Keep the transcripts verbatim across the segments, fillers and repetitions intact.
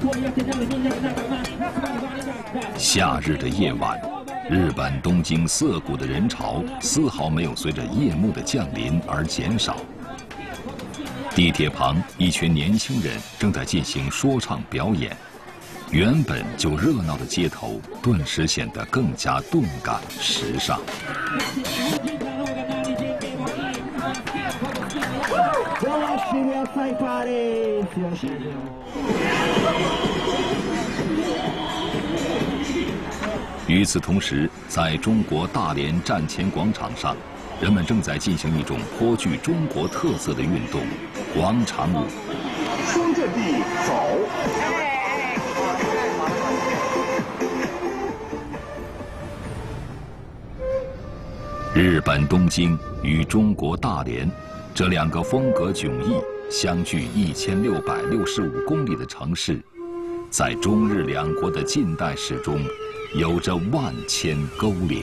夏日的夜晚，日本东京涩谷的人潮丝毫没有随着夜幕的降临而减少。地铁旁，一群年轻人正在进行说唱表演，原本就热闹的街头顿时显得更加动感时尚。与此同时，在中国大连站前广场上，人们正在进行一种颇具中国特色的运动——广场舞。 双阵地走。 日本东京与中国大连这两个风格迥异、相距一千六百六十五公里的城市，在中日两国的近代史中，有着万千勾连。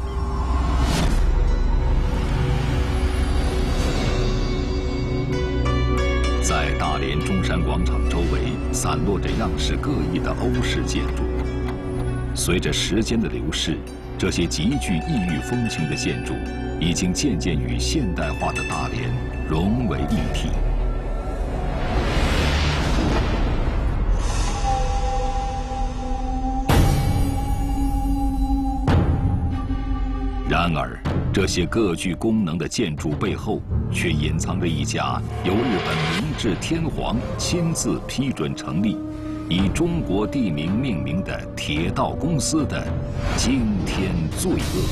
在大连中山广场周围，散落着样式各异的欧式建筑。随着时间的流逝，这些极具异域风情的建筑，已经渐渐与现代化的大连融为一体。然而，这些各具功能的建筑背后，却隐藏着一家由日本明治天皇亲自批准成立、以中国地名命名的铁道公司的惊天罪恶。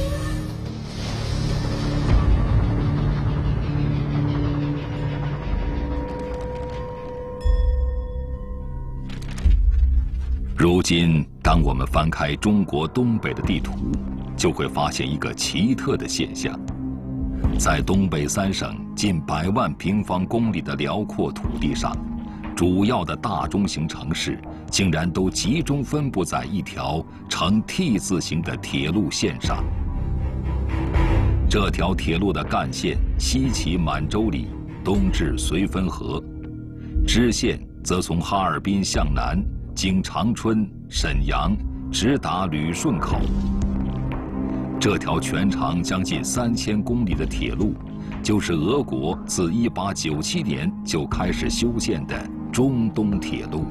如今，当我们翻开中国东北的地图，就会发现一个奇特的现象：在东北三省近百万平方公里的辽阔土地上，主要的大中型城市竟然都集中分布在一条呈 T 字形的铁路线上。这条铁路的干线西起满洲里，东至绥芬河，支线则从哈尔滨向南，经长春、沈阳，直达旅顺口。这条全长将近三千公里的铁路，就是俄国自一八九七年就开始修建的中东铁路。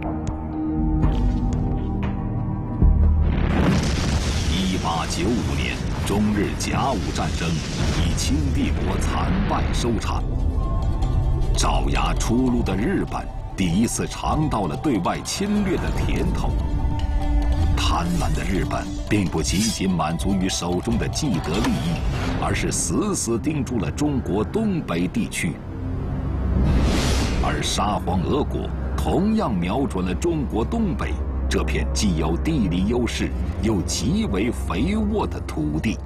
一八九五年，中日甲午战争以清帝国惨败收场。爪牙出路的日本第一次尝到了对外侵略的甜头。贪婪的日本并不仅仅满足于手中的既得利益，而是死死盯住了中国东北地区。而沙皇俄国同样瞄准了中国东北这片既有地理优势又极为肥沃的土地。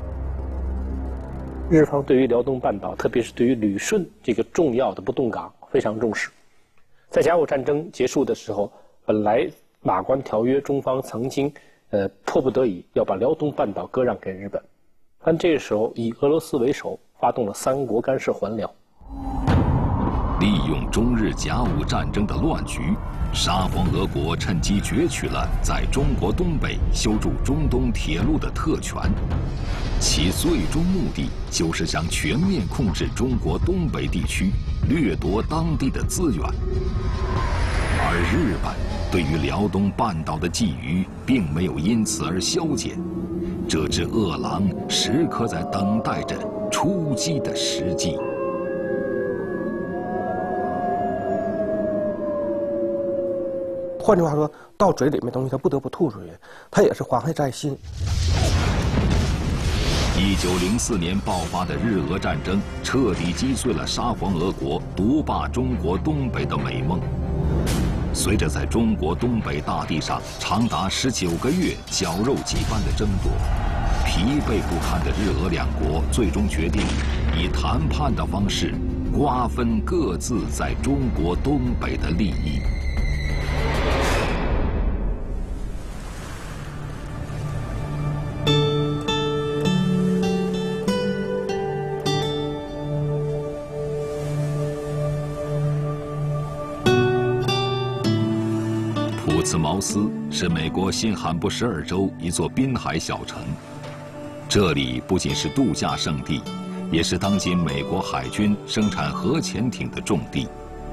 日方对于辽东半岛，特别是对于旅顺这个重要的不动港非常重视。在甲午战争结束的时候，本来马关条约中方曾经呃迫不得已要把辽东半岛割让给日本，但这个时候以俄罗斯为首发动了三国干涉还辽。 利用中日甲午战争的乱局，沙皇俄国趁机攫取了在中国东北修筑中东铁路的特权，其最终目的就是想全面控制中国东北地区，掠夺当地的资源。而日本对于辽东半岛的觊觎并没有因此而消减，这只恶狼时刻在等待着出击的时机。 换句话说，到嘴里面东西他不得不吐出去，他也是怀恨在心。 一九零四年爆发的日俄战争，彻底击碎了沙皇俄国独霸中国东北的美梦。随着在中国东北大地上长达十九个月绞肉机般的争夺，疲惫不堪的日俄两国最终决定以谈判的方式瓜分各自在中国东北的利益。 普茨茅斯是美国新罕布什尔州一座滨海小城，这里不仅是度假胜地，也是当今美国海军生产核潜艇的重地。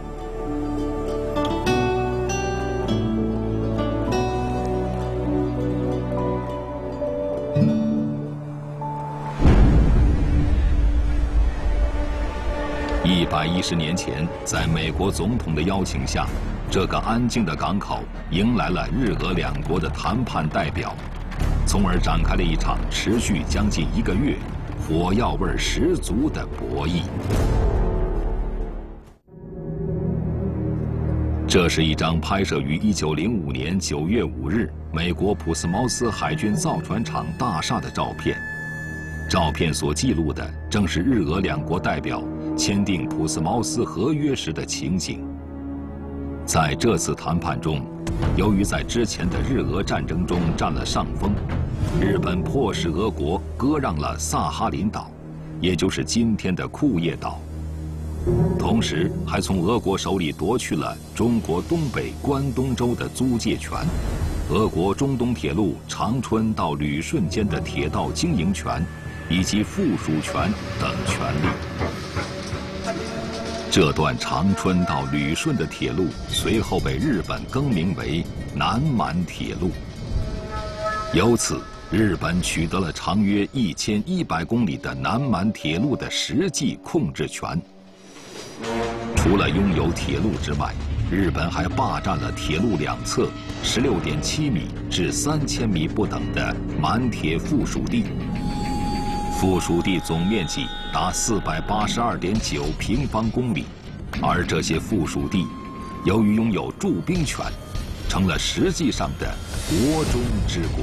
一百一十年前，在美国总统的邀请下，这个安静的港口迎来了日俄两国的谈判代表，从而展开了一场持续将近一个月、火药味十足的博弈。这是一张拍摄于一九零五年九月五日美国普斯茅斯海军造船厂大厦的照片。照片所记录的正是日俄两国代表签订普斯茅斯合约时的情景。在这次谈判中，由于在之前的日俄战争中占了上风，日本迫使俄国割让了萨哈林岛，也就是今天的库页岛，同时还从俄国手里夺去了中国东北关东州的租借权、俄国中东铁路长春到旅顺间的铁道经营权以及附属权等权利。这段长春到旅顺的铁路随后被日本更名为南满铁路。由此，日本取得了长约一千一百公里的南满铁路的实际控制权。除了拥有铁路之外，日本还霸占了铁路两侧十六点七米至三千米不等的满铁附属地。附属地总面积达四百八十二点九平方公里，而这些附属地，由于拥有驻兵权，成了实际上的国中之国。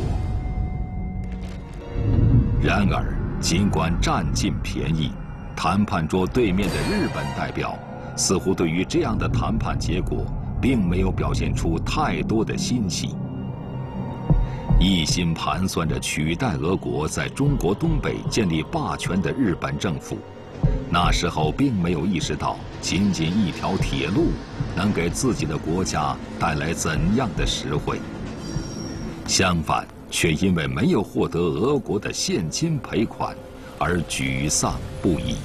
然而，尽管占尽便宜，谈判桌对面的日本代表似乎对于这样的谈判结果，并没有表现出太多的欣喜。一心盘算着取代俄国在中国东北建立霸权的日本政府，那时候并没有意识到仅仅一条铁路能给自己的国家带来怎样的实惠，相反，却因为没有获得俄国的现金赔款而沮丧不已。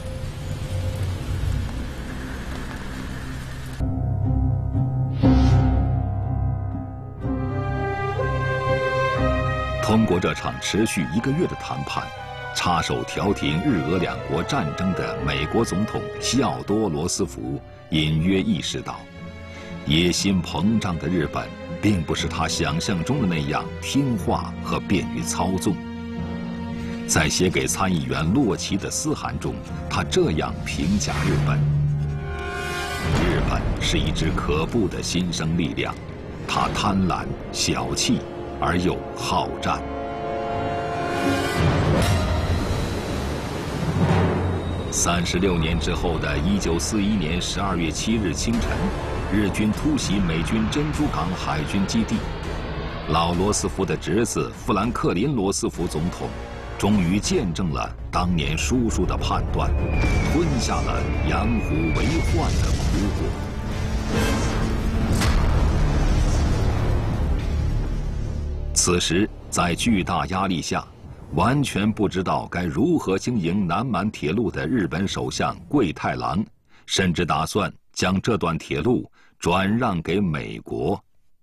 通过这场持续一个月的谈判，插手调停日俄两国战争的美国总统西奥多·罗斯福隐约意识到，野心膨胀的日本并不是他想象中的那样听话和便于操纵。在写给参议员洛奇的私函中，他这样评价日本：日本是一支可怖的新生力量，它贪婪、小气而又好战。三十六年之后的一九四一年十二月七日清晨，日军突袭美军珍珠港海军基地，老罗斯福的侄子富兰克林·罗斯福总统终于见证了当年叔叔的判断，吞下了养虎为患的苦果。此时，在巨大压力下，完全不知道该如何经营南满铁路的日本首相桂太郎，甚至打算将这段铁路转让给美国。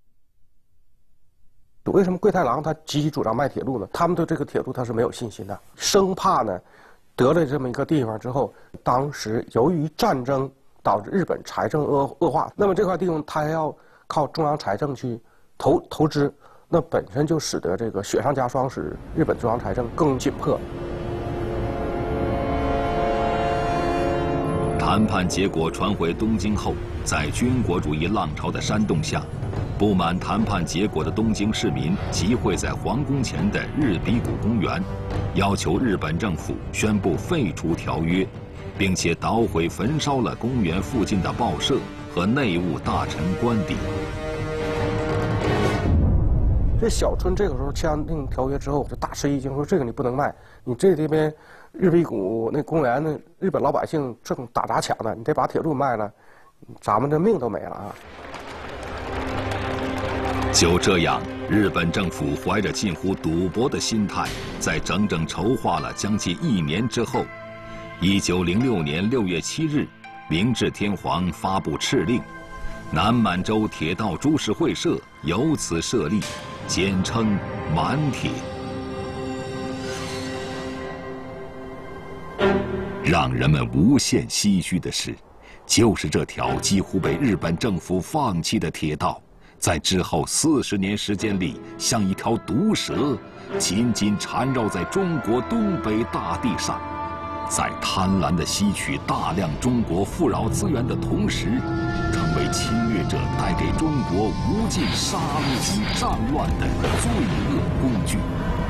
为什么桂太郎他积极主张卖铁路呢？他们对这个铁路他是没有信心的，生怕呢得了这么一个地方之后，当时由于战争导致日本财政恶恶化，那么这块地方他还要靠中央财政去投投资。那本身就使得这个雪上加霜，使日本中央财政更紧迫。 谈判结果传回东京后，在军国主义浪潮的煽动下，不满谈判结果的东京市民集会在皇宫前的日比谷公园，要求日本政府宣布废除条约，并且捣毁焚烧了公园附近的报社和内务大臣官邸。 这小春这个时候签订条约之后，就大吃一惊，说这个你不能卖，你这这边日比谷那公园呢，日本老百姓正打砸抢呢，你得把铁路卖了，咱们这命都没了啊！ 就这样，日本政府怀着近乎赌博的心态，在整整筹划了将近一年之后，一九零六年六月七日，明治天皇发布敕令，南满洲铁道株式会社由此设立，简称满铁。让人们无限唏嘘的是，就是这条几乎被日本政府放弃的铁道，在之后四十年时间里，像一条毒蛇，紧紧缠绕在中国东北大地上，在贪婪地吸取大量中国富饶资源的同时，成为侵略者带给中国无尽杀戮与战乱的罪恶工具。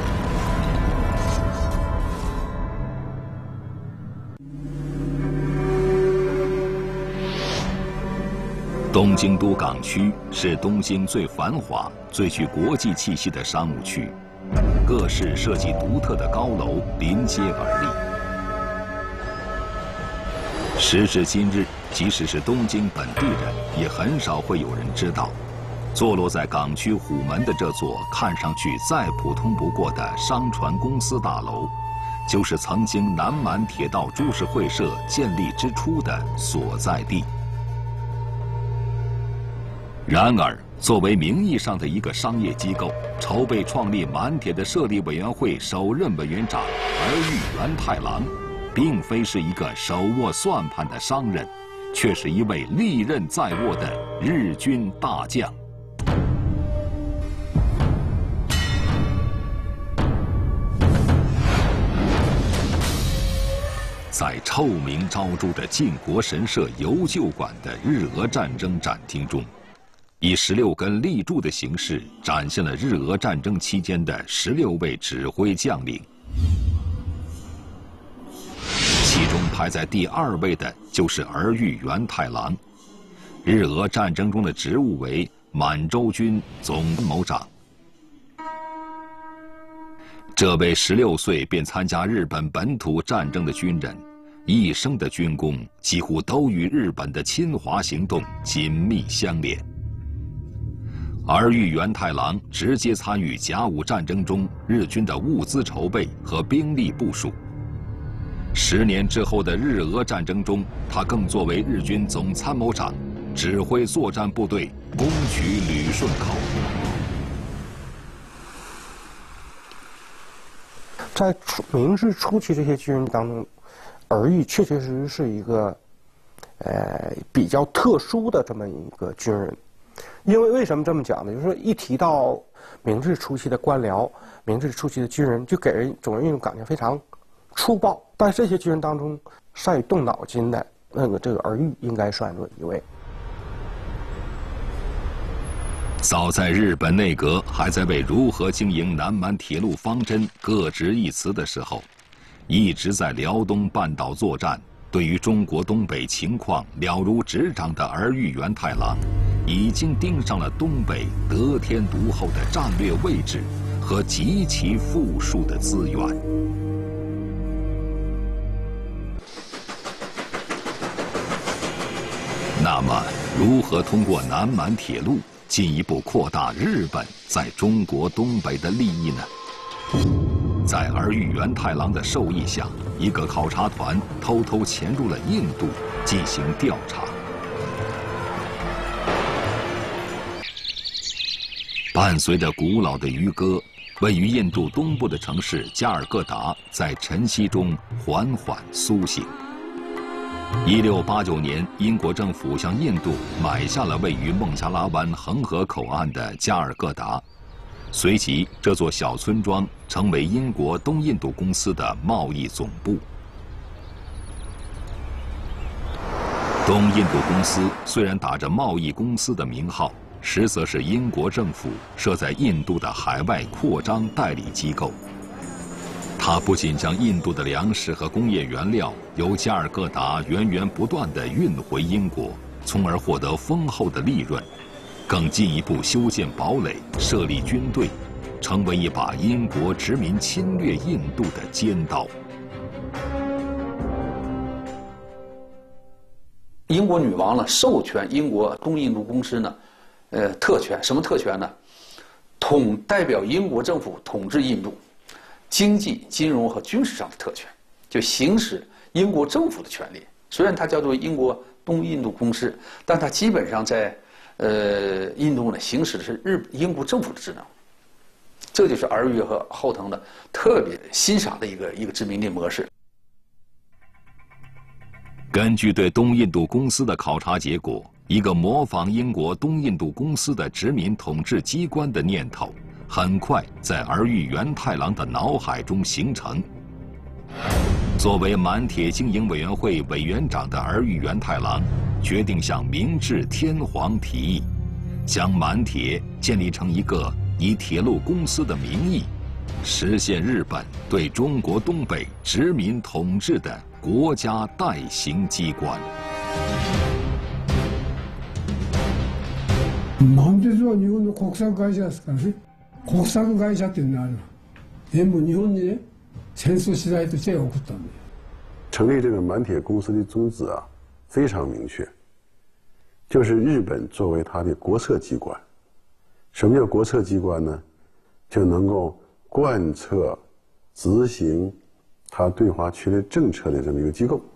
东京都港区是东京最繁华、最具国际气息的商务区，各式设计独特的高楼临街而立。时至今日，即使是东京本地人，也很少会有人知道，坐落在港区虎门的这座看上去再普通不过的商船公司大楼，就是曾经南满铁道株式会社建立之初的所在地。然而，作为名义上的一个商业机构，筹备创立满铁的设立委员会首任委员长儿玉源太郎，并非是一个手握算盘的商人，却是一位利刃在握的日军大将。在臭名昭著的靖国神社游旧馆的日俄战争展厅中，以十六根立柱的形式展现了日俄战争期间的十六位指挥将领，其中排在第二位的就是儿玉源太郎，日俄战争中的职务为满洲军总参谋长。这位十六岁便参加日本本土战争的军人，一生的军功几乎都与日本的侵华行动紧密相连。儿玉源太郎直接参与甲午战争中日军的物资筹备和兵力部署。十年之后的日俄战争中，他更作为日军总参谋长，指挥作战部队攻取旅顺口。 在明治初期这些军人当中，儿玉确确实实是一个，呃，比较特殊的这么一个军人。因为为什么这么讲呢？就是说，一提到明治初期的官僚、明治初期的军人，就给人总有一种感觉非常粗暴。但这些军人当中，善于动脑筋的那个这个儿玉应该算作一位。 早在日本内阁还在为如何经营南满铁路方针各执一词的时候，一直在辽东半岛作战，对于中国东北情况了如指掌的儿玉源太郎，已经盯上了东北得天独厚的战略位置和极其富庶的资源。那么，如何通过南满铁路进一步扩大日本在中国东北的利益呢？在儿玉源太郎的授意下，一个考察团偷偷潜入了印度进行调查。伴随着古老的渔歌，位于印度东部的城市加尔各答在晨曦中缓缓苏醒。一六八九年，英国政府向印度买下了位于孟加拉湾恒河口岸的加尔各答，随即这座小村庄成为英国东印度公司的贸易总部。东印度公司虽然打着贸易公司的名号，实则是英国政府设在印度的海外扩张代理机构。它不仅将印度的粮食和工业原料由加尔各答源源不断地运回英国，从而获得丰厚的利润，更进一步修建堡垒、设立军队，成为一把英国殖民侵略印度的尖刀。 英国女王呢授权英国东印度公司呢，呃，特权，什么特权呢？ 统代表英国政府统治印度经济、金融和军事上的特权，就行使英国政府的权利。虽然它叫做英国东印度公司，但它基本上在呃印度呢行使的是日英国政府的职能。这就是儿玉和后藤的特别欣赏的一个一个殖民地模式。 根据对东印度公司的考察结果，一个模仿英国东印度公司的殖民统治机关的念头，很快在儿玉源太郎的脑海中形成。作为满铁经营委员会委员长的儿玉源太郎，决定向明治天皇提议，将满铁建立成一个以铁路公司的名义，实现日本对中国东北殖民统治的国家代行机关。 満鉄は日本の国策会社ですからね。国策会社っていうのは全部日本にね戦争資材として送ったんで。 成立这个满铁公司的宗旨啊，非常明确，就是日本作为它的国策机关。什么叫国策机关呢？就能够贯彻、执行它对华区内政策的这么一个机构。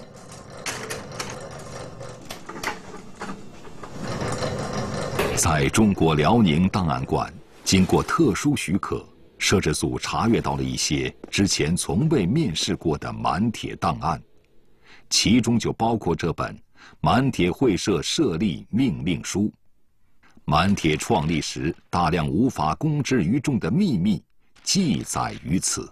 在中国辽宁档案馆，经过特殊许可，摄制组查阅到了一些之前从未面世过的满铁档案，其中就包括这本《满铁会社设立命令书》。满铁创立时大量无法公之于众的秘密，记载于此。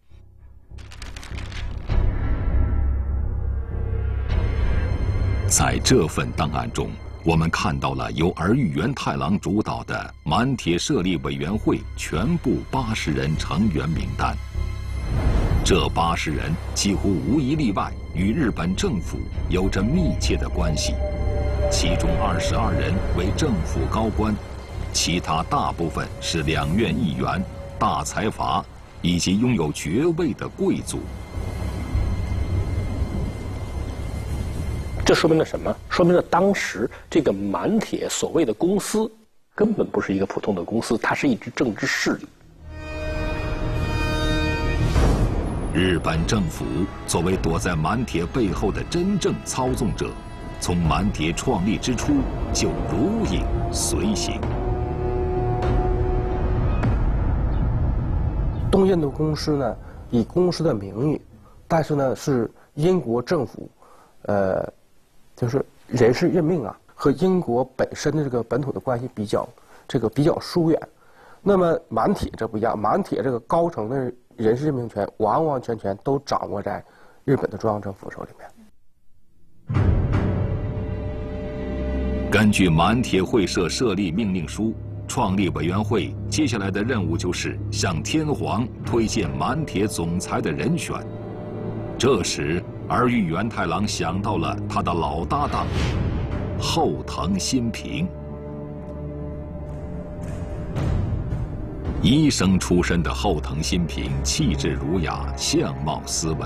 在这份档案中，我们看到了由儿玉源太郎主导的满铁设立委员会全部八十人成员名单。这八十人几乎无一例外与日本政府有着密切的关系，其中二十二人为政府高官，其他大部分是两院议员、大财阀以及拥有爵位的贵族。 这说明了什么？说明了当时这个满铁所谓的公司根本不是一个普通的公司，它是一支政治势力。 日本政府作为躲在满铁背后的真正操纵者，从满铁创立之初就如影随形。 东印度公司呢，以公司的名义，但是呢是英国政府，呃。就是人事任命啊，和英国本身的这个本土的关系比较，这个比较疏远。那么满铁这不一样，满铁这个高层的人事任命权完完全全都掌握在日本的中央政府手里面。 根据满铁会社设立命令书，创立委员会接下来的任务就是向天皇推荐满铁总裁的人选。这时，儿玉源太郎想到了他的老搭档后藤新平。医生出身的后藤新平气质儒雅，相貌斯文。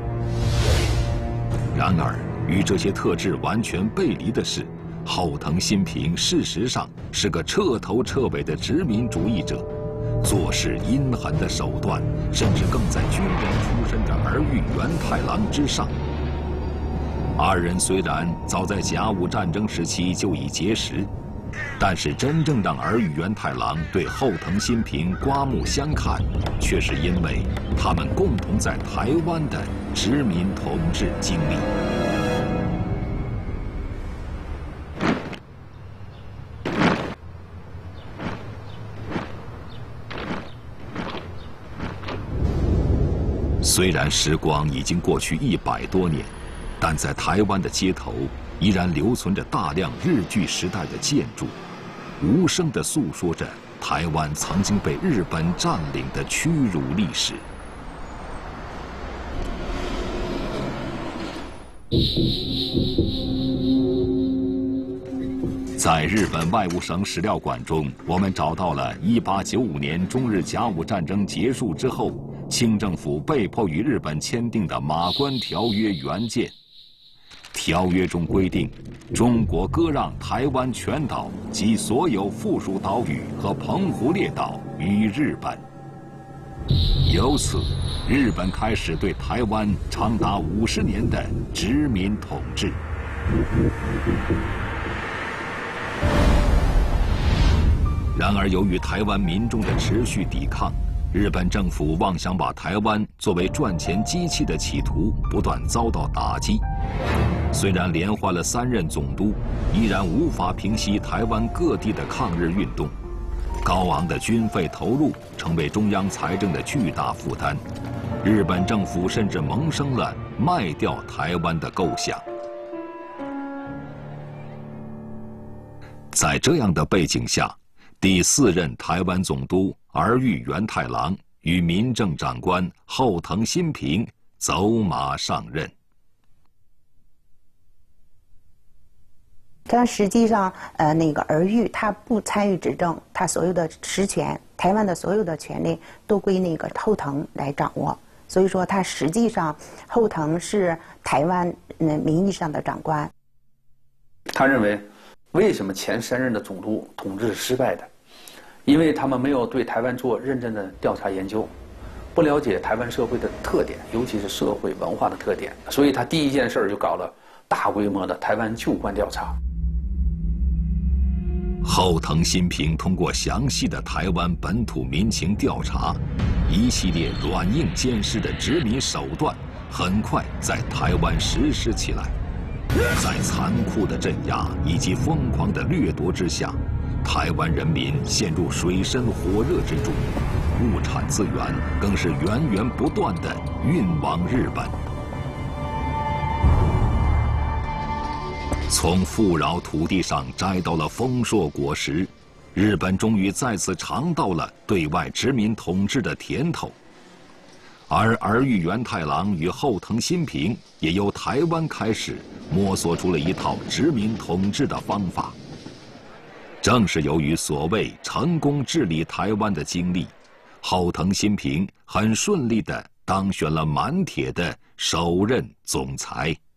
然而，与这些特质完全背离的是，后藤新平事实上是个彻头彻尾的殖民主义者。做事阴狠的手段，甚至更在军人出身的儿玉源太郎之上。二人虽然早在甲午战争时期就已结识，但是真正让儿玉源太郎对后藤新平刮目相看，却是因为他们共同在台湾的殖民统治经历。虽然时光已经过去一百多年，但在台湾的街头依然留存着大量日据时代的建筑，无声地诉说着台湾曾经被日本占领的屈辱历史。在日本外务省史料馆中，我们找到了一八九五年中日甲午战争结束之后，清政府被迫与日本签订的《马关条约》原件， 条约中规定，中国割让台湾全岛及所有附属岛屿和澎湖列岛予日本。由此，日本开始对台湾长达五十年的殖民统治。然而，由于台湾民众的持续抵抗，日本政府妄想把台湾作为赚钱机器的企图不断遭到打击。虽然连换了三任总督，依然无法平息台湾各地的抗日运动。高昂的军费投入成为中央财政的巨大负担，日本政府甚至萌生了卖掉台湾的构想。在这样的背景下，第四任台湾总督儿玉源太郎与民政长官后藤新平走马上任。 他实际上，呃，那个儿玉他不参与执政，他所有的实权，台湾的所有的权利都归那个后藤来掌握。所以说，他实际上后藤是台湾嗯名义上的长官。 他认为，为什么前三任的总督统治是失败的？因为他们没有对台湾做认真的调查研究，不了解台湾社会的特点，尤其是社会文化的特点。所以他第一件事就搞了大规模的台湾旧官调查。 后藤新平通过详细的台湾本土民情调查，一系列软硬兼施的殖民手段，很快在台湾实施起来。在残酷的镇压以及疯狂的掠夺之下，台湾人民陷入水深火热之中，物产资源更是源源不断地运往日本。从富饶土地上摘到了丰硕果实，日本终于再次尝到了对外殖民统治的甜头。而儿玉源太郎与后藤新平也由台湾开始摸索出了一套殖民统治的方法。正是由于所谓成功治理台湾的经历，后藤新平很顺利地当选了满铁的首任总裁。